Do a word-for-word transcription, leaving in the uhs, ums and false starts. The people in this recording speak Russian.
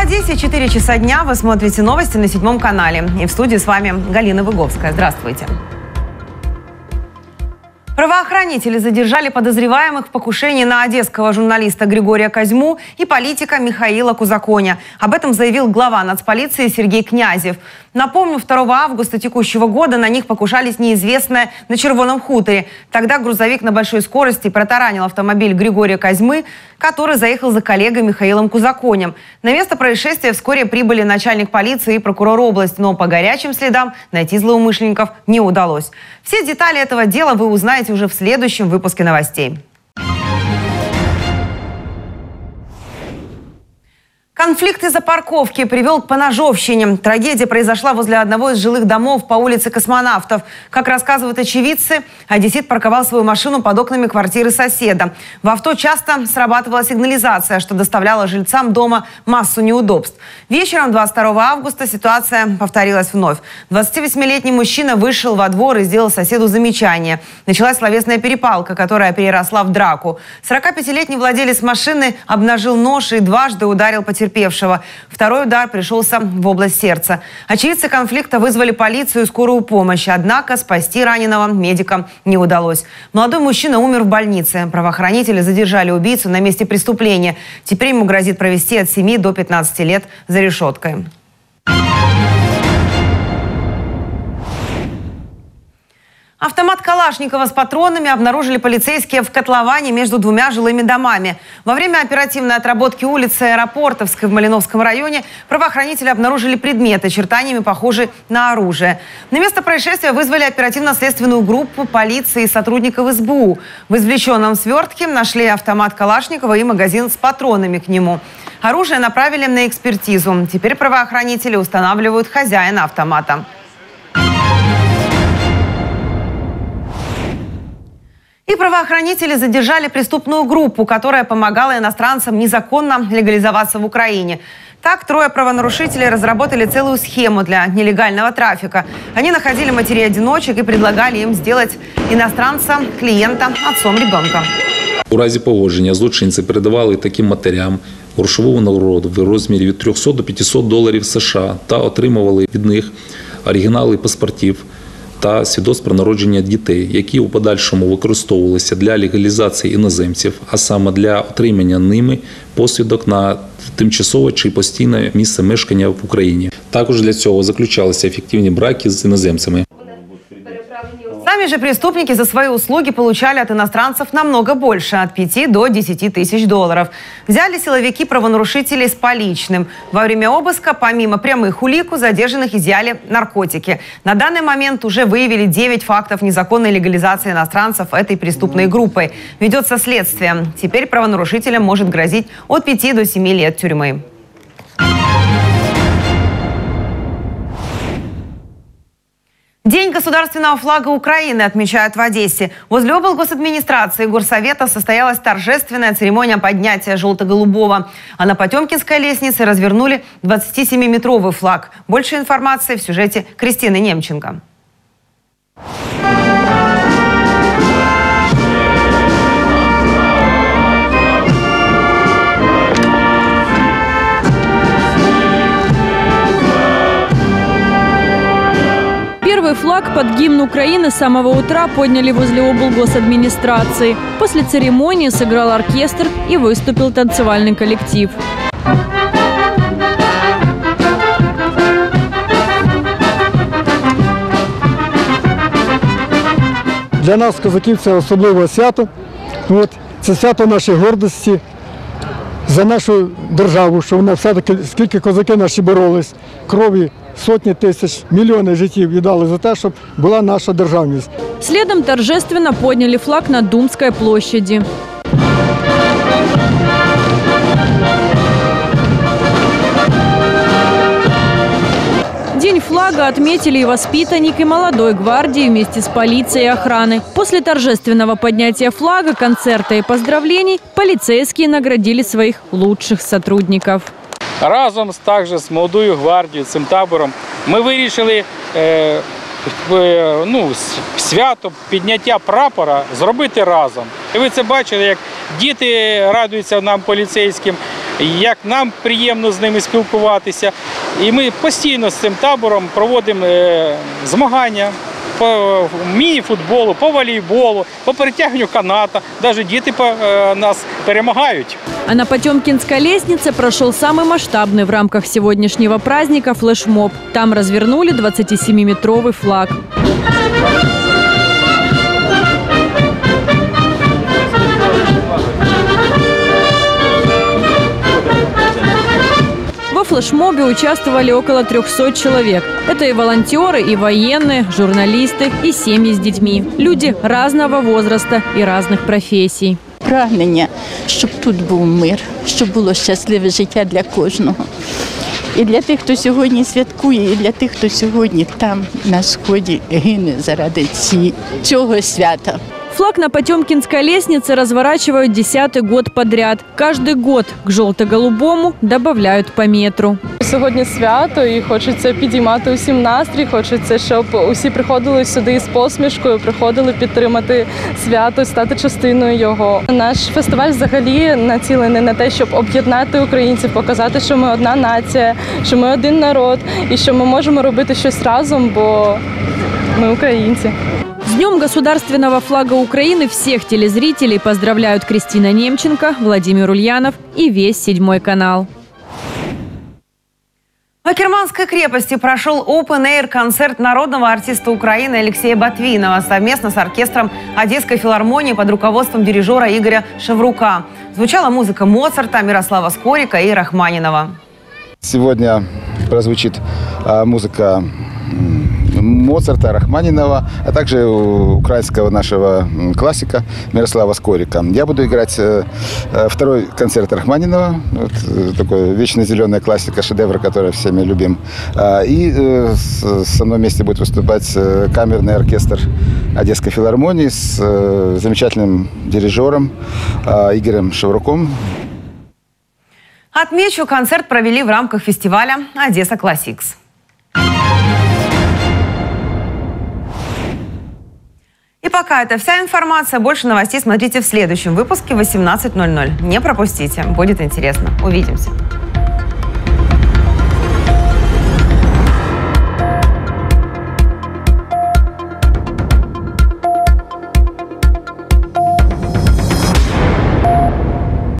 Одессе четыре часа дня. Вы смотрите новости на седьмом канале. И в студии с вами Галина Выговская. Здравствуйте. Правоохранители задержали подозреваемых в покушении на одесского журналиста Григория Козьму и политика Михаила Кузаконя. Об этом заявил глава нацполиции Сергей Князев. Напомню, второго августа текущего года на них покушались неизвестные на Червоном хуторе. Тогда грузовик на большой скорости протаранил автомобиль Григория Козьмы, который заехал за коллегой Михаилом Кузаконем. На место происшествия вскоре прибыли начальник полиции и прокурор области, но по горячим следам найти злоумышленников не удалось. Все детали этого дела вы узнаете уже в следующем выпуске новостей. Конфликт из-за парковки привел к поножовщине. Трагедия произошла возле одного из жилых домов по улице Космонавтов. Как рассказывают очевидцы, одессит парковал свою машину под окнами квартиры соседа. В авто часто срабатывала сигнализация, что доставляло жильцам дома массу неудобств. Вечером двадцать второго августа ситуация повторилась вновь. двадцативосьмилетний мужчина вышел во двор и сделал соседу замечание. Началась словесная перепалка, которая переросла в драку. сорокапятилетний владелец машины обнажил нож и дважды ударил потерпевшего. Второй удар пришелся в область сердца. Очевидцы конфликта вызвали полицию и скорую помощь. Однако спасти раненого медикам не удалось. Молодой мужчина умер в больнице. Правоохранители задержали убийцу на месте преступления. Теперь ему грозит провести от семи до пятнадцати лет за решеткой. Автомат Калашникова с патронами обнаружили полицейские в котловане между двумя жилыми домами. Во время оперативной отработки улицы Аэропортовской в Малиновском районе правоохранители обнаружили предметы, очертаниями похожие на оружие. На место происшествия вызвали оперативно-следственную группу полиции и сотрудников эс бэ у. В извлеченном свертке нашли автомат Калашникова и магазин с патронами к нему. Оружие направили на экспертизу. Теперь правоохранители устанавливают хозяина автомата. И правоохранители задержали преступную группу, которая помогала иностранцам незаконно легализоваться в Украине. Так, трое правонарушителей разработали целую схему для нелегального трафика. Они находили матерей-одиночек и предлагали им сделать иностранца, клиента, отцом ребенка. У разі погодження злочинці передавали таким матерям грошову нагороду в розмірі від трьохсот до п'ятисот доларів США та отримували від них оригінали паспортів та свідоцтв про народження дітей, які у подальшому використовувалися для легалізації іноземців, а саме для отримання ними посвідок на тимчасове чи постійне місце мешкання в Україні. Також для цього заключалися ефективні браки з іноземцями. Сами же преступники за свои услуги получали от иностранцев намного больше, от пяти до десяти тысяч долларов. Взяли силовики правонарушителей с поличным. Во время обыска, помимо прямых улик, у задержанных изъяли наркотики. На данный момент уже выявили девять фактов незаконной легализации иностранцев этой преступной группой. Ведется следствие. Теперь правонарушителям может грозить от пяти до семи лет тюрьмы. День государственного флага Украины отмечают в Одессе. Возле облгосадминистрации и горсовета состоялась торжественная церемония поднятия желто-голубого. А на Потемкинской лестнице развернули двадцатисемиметровый флаг. Больше информации в сюжете Кристины Немченко. Первый флаг под гимн Украины с самого утра подняли возле облгосадминистрации. После церемонии сыграл оркестр и выступил танцевальный коллектив. Для нас, козаків, це особливе свято. От, це свято нашої гордості за нашу державу, що вона все-таки, скільки козаки наші боролись, крові, сотни тысяч, миллионы життів віддали за те, щоб була наша державність. Следом торжественно подняли флаг на Думской площади. День флага отметили и воспитанники молодой гвардии вместе с полицией и охраной. После торжественного поднятия флага, концерта и поздравлений полицейские наградили своих лучших сотрудников. Разом також з молодою гвардією, цим табором, ми вирішили е, е, ну, свято підняття прапора зробити разом. І ви це бачили, як діти радуються нам поліцейським, як нам приємно з ними спілкуватися. І ми постійно з цим табором проводимо змагання по міні-футболу, по волейболу, по перетягненню каната. Навіть діти нас перемагають. А на Потемкинской лестнице прошел самый масштабный в рамках сегодняшнего праздника флешмоб. Там развернули двадцатисемиметровый флаг. Во флешмобе участвовали около трёхсот человек. Это и волонтеры, и военные, журналисты, и семьи с детьми. Люди разного возраста и разных профессий. Прагнення, щоб тут був мир, щоб було щасливе життя для кожного. І для тих, хто сьогодні святкує, і для тих, хто сьогодні там на сході гине заради цього свята. Флаг на Потемкинской лестнице разворачивают десятый год подряд. Каждый год к желто-голубому добавляют по метру. Сьогодні свято і хочеться підіймати усім настрій, хочеться, щоб усі приходили сюди з посмішкою, приходили підтримати свято, стати частиною його. Наш фестиваль взагалі націлений на те, щоб об'єднати українців, показати, що ми одна нація, що ми один народ і що ми можемо робити щось разом, бо ми українці. С Днем государственного флага Украины всех телезрителей поздравляют Кристина Немченко, Владимир Ульянов и весь седьмой канал. В Акерманской крепости прошел опен-эйр-концерт народного артиста Украины Алексея Ботвинова совместно с оркестром Одесской филармонии под руководством дирижера Игоря Шеврука. Звучала музыка Моцарта, Мирослава Скорика и Рахманинова. Сегодня прозвучит музыка Моцарта, Рахманинова, а также украинского нашего классика Мирослава Скорика. Я буду играть второй концерт Рахманинова, вот, такой вечно зеленая классика, шедевр, который всеми любим. И со мной вместе будет выступать камерный оркестр Одесской филармонии с замечательным дирижером Игорем Шевруком. Отмечу, концерт провели в рамках фестиваля «Одесса Классикс». И пока это вся информация. Больше новостей смотрите в следующем выпуске в восемнадцать ноль ноль. Не пропустите, будет интересно. Увидимся.